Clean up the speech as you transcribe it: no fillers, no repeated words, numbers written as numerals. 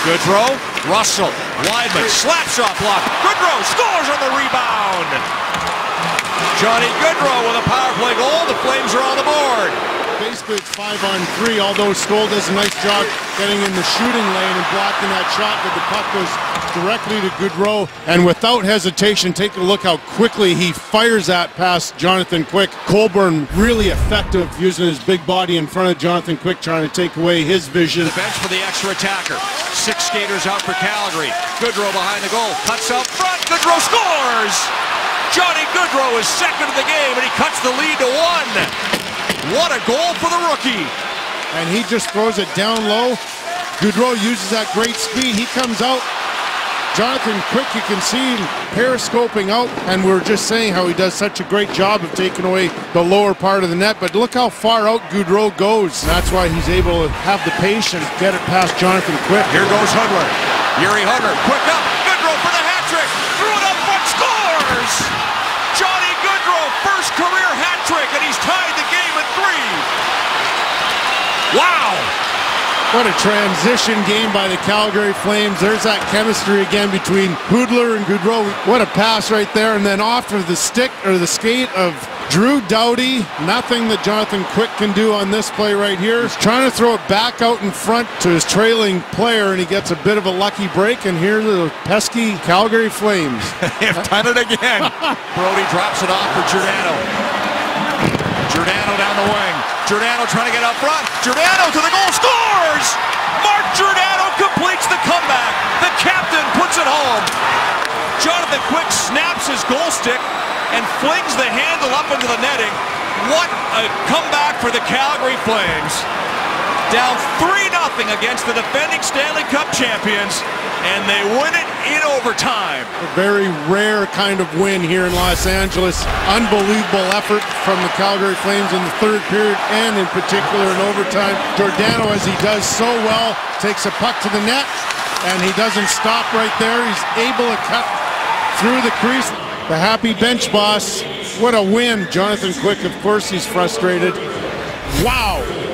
Gaudreau, Russell, Weidman, slap shot block. Gaudreau scores on the rebound. Johnny Gaudreau with a power play goal. The Flames are on the board. Basically, it's 5-on-3, although Skoll does a nice job getting in the shooting lane and blocking that shot, but the puck goes directly to Gaudreau. And without hesitation, take a look how quickly he fires that past Jonathan Quick. Colburn really effective using his big body in front of Jonathan Quick, trying to take away his vision. The bench for the extra attacker. 6 skaters out for Calgary. Gaudreau behind the goal. Cuts out front. Gaudreau scores! Johnny Gaudreau is second in the game, and he cuts the lead to 1. What a goal for the rookie. And he just throws it down low. Gaudreau uses that great speed. He comes out. Jonathan Quick, you can see him periscoping out, and we're just saying how he does such a great job of taking away the lower part of the net, but look how far out Gaudreau goes. That's why he's able to have the patience to get it past Jonathan Quick. Here goes Hudler. Yuri Hudler, quick up. Gaudreau for the hat trick. Threw it up front, scores! Johnny Gaudreau, first career hat trick, and he's tied the game at 3. Wow! What a transition game by the Calgary Flames. There's that chemistry again between Hudler and Gaudreau. What a pass right there. And then off of the stick or the skate of Drew Doughty. Nothing that Jonathan Quick can do on this play right here. He's trying to throw it back out in front to his trailing player, and he ggets a bit of a lucky break. And here are the pesky Calgary Flames. They've done it again. Brody drops it off for Giordano. Giordano down the wing. Giordano trying to get up front. Giordano to the goal, scores! Mark Giordano completes the comeback. The captain puts it home. Jonathan Quick snaps his goal stick and flings the handle up into the netting. What a comeback for the Calgary Flames. Down 3-0 against the defending Stanley Cup champions, and they win it in overtime. A very rare kind of win here in Los Angeles. Unbelievable effort from the Calgary Flames in the third period, and in particular in overtime. Giordano, as he does so well, takes a puck to the net, and he doesn't stop right there. He's able to cut through the crease. The happy bench boss. What a win. Jonathan Quick, of course, he's frustrated. Wow.